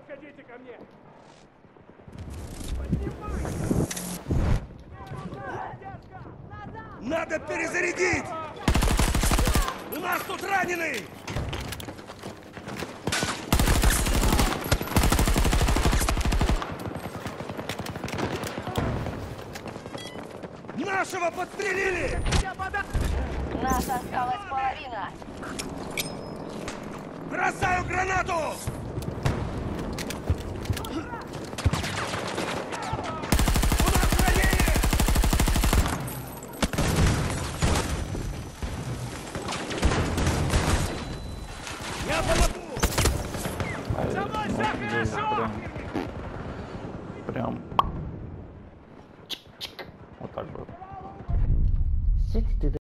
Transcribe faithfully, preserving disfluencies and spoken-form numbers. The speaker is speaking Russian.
подходите ко мне! Надо перезарядить! У нас тут раненый! Нашего подстрелили! Нас осталась половина. Бросаю гранату! У нас ранение! Я помогу! За мной все хорошо! Прям. Вот так вот.